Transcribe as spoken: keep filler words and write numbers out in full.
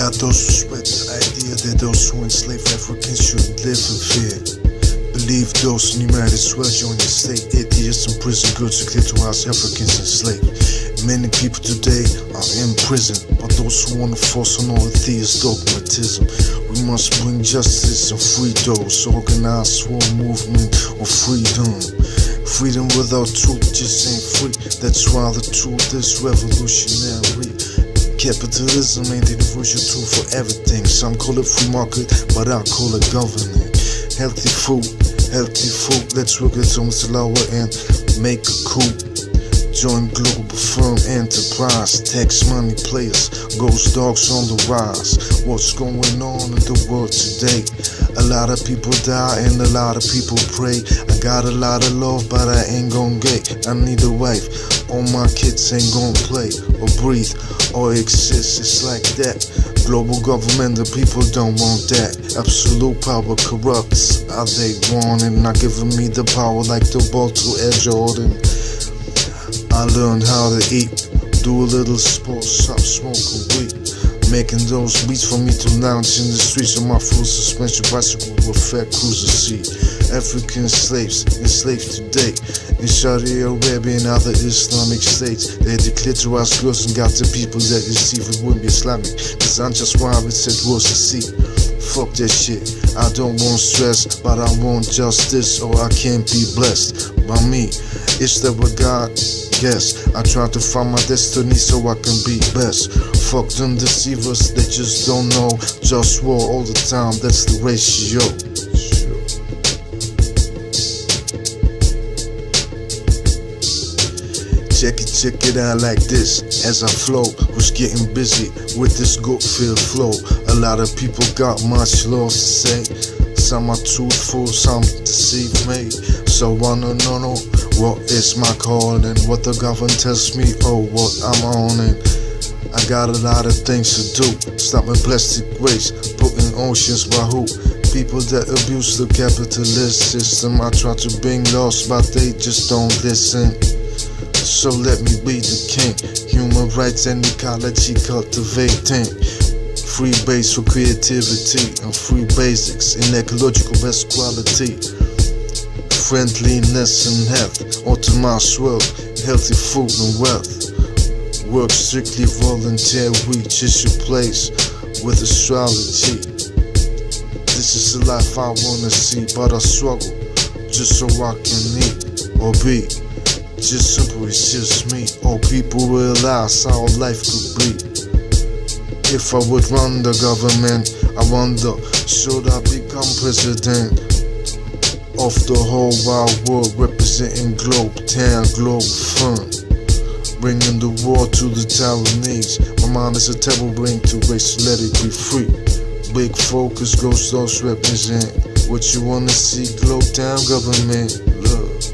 There are those who spread the idea that those who enslave Africans shouldn't live in fear. Believe those and you might as well join the state. Eight years in prison, good to clitorize Africans enslaved. Many people today are in prison, but those who want to force on all theist dogmatism. We must bring justice and free those. Organize for a movement of freedom. Freedom without truth just ain't free. That's why the truth is revolutionary. Capitalism ain't the universal tool for everything. Some call it free market, but I call it governing. Healthy food, healthy food. Let's work it on the lower and make a coup. Join Globalfirm enterprise. Tax money players, GhostDogz on the rise. What's going on in the world today? A lot of people die and a lot of people pray. I got a lot of love, but I ain't gon' get. I need a wife. All my kids ain't gon' play or breathe or exist. It's like that. Global government, the people don't want that. Absolute power corrupts. Are they wanting? Not giving me the power like the ball to Air Jordan. I learned how to eat, do a little sports, stop smoking weed. Making those beats for me to lounge in the streets on my full suspension bicycle with fat cruiser seat. African slaves enslaved today in Saudi Arabia and other Islamic states. They declared to us girls and got the people that deceive it wouldn't be Islamic. Cause I'm just why it said was to see. Fuck that shit, I don't want stress, but I want justice or I can't be blessed by me. Is that what God guess? I try to find my destiny so I can be best. Fuck them deceivers, they just don't know. JustWar all the time, that's the ratio. Check it, check it out like this. As I flow, was getting busy with this good-filled flow. A lot of people got much love to say. Some are truthful, some deceive me. So I don't know what is my calling. What the government tells me, oh, what I'm on it. I got a lot of things to do. Stop my plastic waste, put in oceans by who? People that abuse the capitalist system. I try to bring laws, but they just don't listen. So let me be the king. Human rights and ecology cultivating. Free base for creativity and free basics in ecological best quality. Friendliness and health, optimized wealth, healthy food and wealth. Work strictly volunteer, reach is your place with astrology. This is the life I wanna see, but I struggle just so I can eat or be. Just simple, it's just me. All people realize how life could be. If I would run the government, I wonder, should I become president of the whole wide world, representing Globe Town, Globalfirm, bringing the war to the Taiwanese. My mind is a terrible brain to waste, so let it be free. Big focus, GhostDogz represent. What you wanna see, Globe Town government, love.